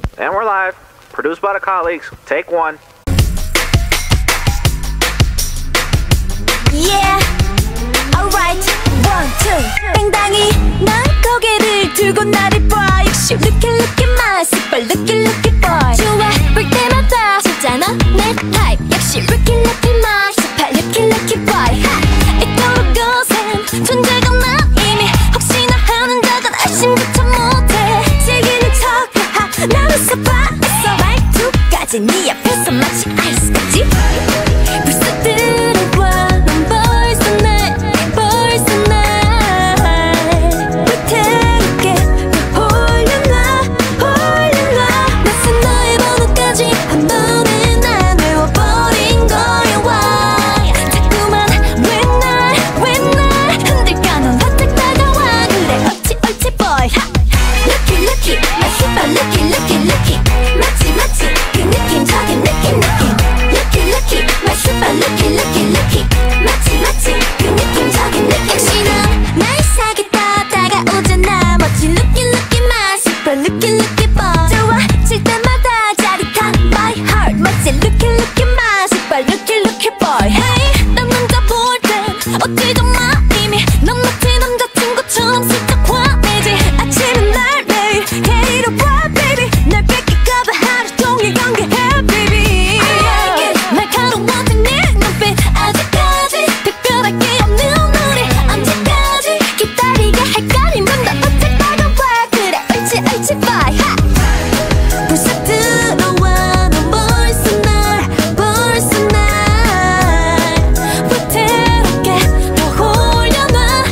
And we're live. Produced by the colleagues. Take one. Yeah, alright. 1, 2. 당당히 난 고개를 들고 나를 봐. 역시 look at my super look at boy. 좋아 볼 때마다 진짜 넌 내 타입. 역시 look at my super look at boy. 이토록 거센 존재가 난 이미 혹시나 하는 자가 아침부터 못해. 즐기는 척 나를 써봤어. 말투까지 네 앞에서 마치 아이스까지. 벌써 들어와 넌 벌써 날 위태롭게 홀려놔 낯선 너의 번호까지 한 번에 난 외워버린 거야. Why 자꾸만 왜 날 흔들까. 넌 바짝 다가와. 그래 옳지 boy. Lucky my super lucky 마치 그 느낌 저기 느낌 Lucky my super lucky 마치 그 느낌 저기 느낌. 역시 넌 날 사겠다 다가오잖아. 멋진 lucky my super lucky boy. 좋아질 때마다 짜릿한 my heart. 멋진 lucky my super lucky boy. Hey 난 남자 볼 땐 어찌든 마 이미 넌 마치 남자친구처럼 슬쩍 화내지. 아침은 날 매일 데리러 와 baby. 날 뺏길까봐 하루 종일 경계해 baby. 날카로워진 네 눈빛 아직까지 특별할 게 없는 우리. 언제까지 기다리게 할까. 네 맘도 바짝 다가와. 그래 옳지 bye. 벌써 들어와 넌 벌써 날 위태롭게 더 홀려놔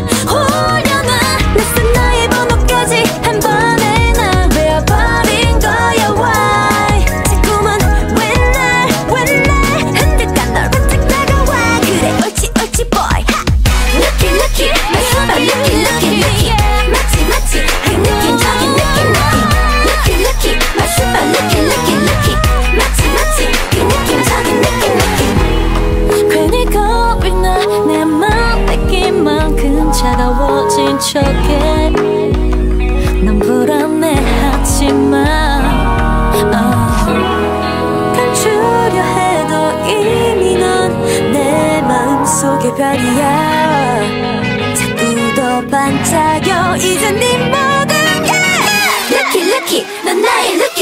낯선 나의 번호까지 한 번에 난 외워버린 거야. Why 자꾸만 왜 날 흔들까. 널 바짝 다가와. 그래 옳지 boy. Lucky my super lucky 마치 그 느낌 저기 느낌 Lucky my super lucky 마치 그 느낌 저기 느낌. 괜히 겁이 나 내 맘 뺏기만큼 차가워진 척해. 넌 불안해하지만 감추려 해도 이미 넌 내 마음속의 별이야. 자꾸 더 반짝여 이제 네 모든 게 Lucky 넌 나의 lucky